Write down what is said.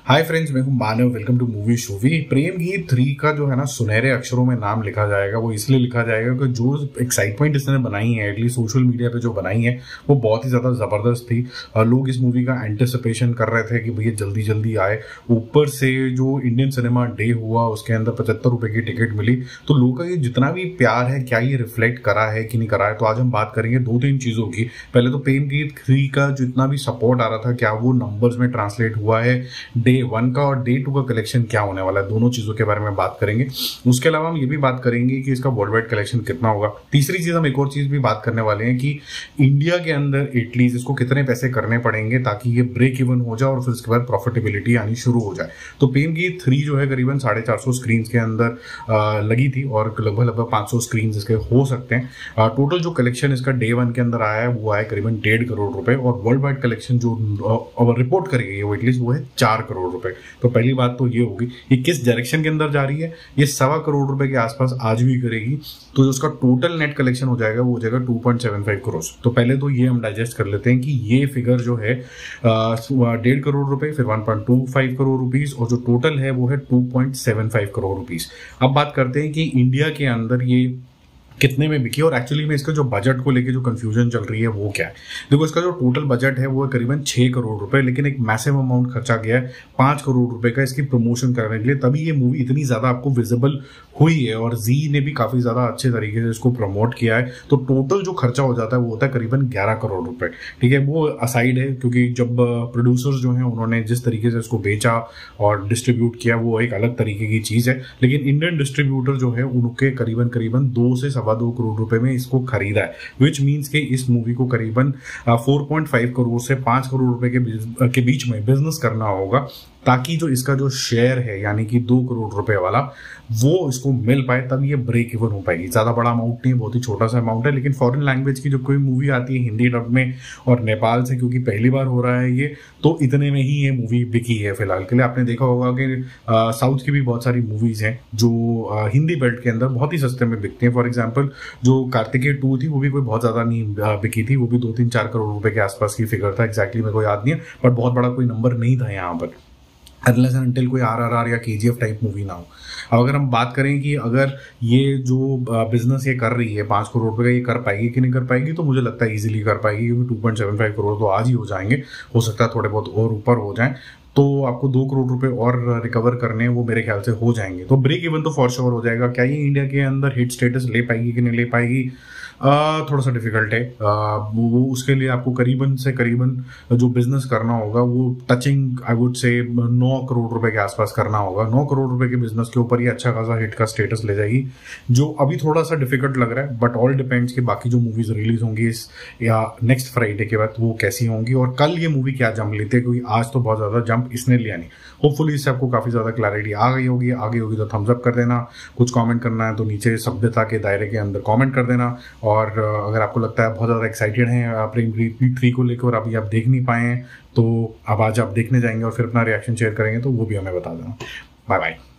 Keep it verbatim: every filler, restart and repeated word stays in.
हाय friends, मैं हूं Manav. Welcome to movie शोवी। प्रेम गीत थ्री का जो है ना सुनहरे अक्षरों में नाम लिखा जाएगा। वो इसलिए लिखा जाएगा कि जो एक्साइटमेंट इसने बनाई है, एटलीस्ट सोशल मीडिया पे जो बनाई है, वो बहुत ही ज्यादा जबरदस्त थी। लोग इस मूवी का एंटिसिपेशन कर रहे थे कि भैया जल्दी जल्दी आए। ऊपर से जो इंडियन सिनेमा डे हुआ उसके अंदर पचहत्तर रुपए की टिकट मिली। तो लोगों का ये जितना भी प्यार है, क्या ये रिफ्लेक्ट करा है कि नहीं करा है। तो आज हम बात करेंगे दो तीन चीजों की। पहले तो प्रेम गीत थ्री का जितना भी सपोर्ट आ रहा था, क्या वो नंबर्स में ट्रांसलेट हुआ है। डे वन का और डे टू का कलेक्शन क्या होने वाला है, दोनों चीजों के बारे में बात करेंगे। उसके अलावा हम ये भी बात करेंगे कि इसका वर्ल्ड वाइड कलेक्शन कितना होगा। तीसरी चीज हम एक और चीज भी बात करने वाले हैं कि इंडिया के अंदर एटलीस्ट इसको कितने पैसे करने पड़ेंगे ताकि ये ब्रेक इवन हो जाए और फिर उसके बाद प्रॉफिटेबिलिटी आनी शुरू हो जाए। तो प्रेम गीत थ्री जो है करीबन साढ़े चार सौ स्क्रीन के अंदर आ, लगी थी और लगभग लगभग पांच सौ स्क्रीन इसके हो सकते हैं। आ, टोटल जो कलेक्शन इसका डे वन के अंदर आया है वो आया करीबन डेढ़ करोड़ रुपए और वर्ल्ड वाइड कलेक्शन जो रिपोर्ट करी गई है वो एटलीस्ट वो है चार करोड़ रुपए। तो पहली बात तो ये होगी ये किस डायरेक्शन के अंदर जा रही है। ये सवा करोड़ रुपए के आसपास आज भी करेगी, तो जो उसका टोटल नेट कलेक्शन हो जाएगा वो हो जाएगा two point seven five crore. तो पहले तो ये हम डाइजेस्ट कर लेते हैं कि ये फिगर जो है डेढ़ करोड़ रुपए, फिर one point two five crore rupees और जो टोटल है वो है two point seven five crore rupees. अब बात करते हैं कि इंडिया के अंदर ये कितने में बिकी और एक्चुअली में इसका जो बजट को लेके जो कंफ्यूजन चल रही है वो क्या है। देखो, इसका जो टोटल बजट है वो है करीबन छह करोड़ रुपए, लेकिन एक मैसिव अमाउंट खर्चा गया है पांच करोड़ रुपए का इसकी प्रमोशन करने के लिए। तभी ये मूवी इतनी ज्यादा आपको विजिबल हुई है और जी ने भी काफी ज्यादा अच्छे तरीके से इसको प्रमोट किया है। तो टोटल जो खर्चा हो जाता है वो होता है करीबन ग्यारह करोड़ रुपए। ठीक है, वो असाइड है क्योंकि जब प्रोड्यूसर्स जो है उन्होंने जिस तरीके से इसको बेचा और डिस्ट्रीब्यूट किया वो एक अलग तरीके की चीज है। लेकिन इंडियन डिस्ट्रीब्यूटर जो है उनके करीबन करीबन दो से सवा दो करोड़ रुपए में इसको खरीदा है, विच मीन्स के इस मूवी को करीबन फोर पॉइंट फाइव करोड़ से पांच करोड़ रुपए के, के बीच में बिजनेस करना होगा ताकि जो इसका जो शेयर है यानी कि दो करोड़ रुपए वाला वो इसको मिल पाए, तब ये ब्रेक इवन हो पाएगी। ज्यादा बड़ा अमाउंट नहीं है, बहुत ही छोटा सा अमाउंट है। लेकिन फॉरेन लैंग्वेज की जो कोई मूवी आती है हिंदी डब में और नेपाल से क्योंकि पहली बार हो रहा है ये, तो इतने में ही ये मूवी बिकी है फिलहाल के लिए। आपने देखा होगा कि साउथ की भी बहुत सारी मूवीज हैं जो आ, हिंदी बेल्ट के अंदर बहुत ही सस्ते में बिकती हैं। फॉर एग्जाम्पल जो कार्तिकेय टू थी वो भी कोई बहुत ज्यादा नहीं आ, बिकी थी, वो भी दो तीन चार करोड़ रुपए के आसपास की फिगर था। एक्जैक्टली मेरे को याद नहीं है, बट बहुत बड़ा कोई नंबर नहीं था यहाँ पर, अनलेस एंड अनटिल कोई आर आर आर या केजीएफ टाइप मूवी ना हो। अब अगर हम बात करें कि अगर ये जो बिजनेस ये कर रही है पांच करोड़ रुपए का, ये कर पाएगी कि नहीं कर पाएगी, तो मुझे लगता है इजीली कर पाएगी क्योंकि two point seven five crore तो आज ही हो जाएंगे। हो सकता है थोड़े बहुत और ऊपर हो जाएं, तो आपको दो करोड़ रुपए और रिकवर करने वो मेरे ख्याल से हो जाएंगे। तो ब्रेक इवन तो फॉर श्योर हो जाएगा। क्या ये इंडिया के अंदर हिट स्टेटस ले पाएगी कि नहीं ले पाएगी, आ, थोड़ा सा डिफिकल्ट है। आ, वो उसके लिए आपको करीबन से करीबन जो बिजनेस करना होगा वो टचिंग आई वुड से नौ करोड़ रुपए के आसपास करना होगा। नौ करोड़ रुपए के बिजनेस के ऊपर ये अच्छा खासा हिट का स्टेटस ले जाएगी, जो अभी थोड़ा सा डिफिकल्ट लग रहा है। बट ऑल डिपेंड्स कि बाकी जो मूवीज रिलीज होंगी इस या नेक्स्ट फ्राइडे के बाद वो कैसी होंगी और कल ये मूवी क्या जंप लेते हैं, क्योंकि आज तो बहुत ज्यादा जंप इसने लिया नहीं। होपफुली इससे आपको काफी ज्यादा क्लैरिटी आ गई होगी। आ गई होगी तो थम्स अप कर देना। कुछ कमेंट करना है तो नीचे सभ्यता के दायरे के अंदर कमेंट कर देना। और अगर आपको लगता है बहुत ज़्यादा एक्साइटेड हैं प्रेम गीत थ्री को लेकर और अभी आप देख नहीं पाए हैं, तो अब आज आप देखने जाएंगे और फिर अपना रिएक्शन शेयर करेंगे तो वो भी हमें बता देना। Bye bye.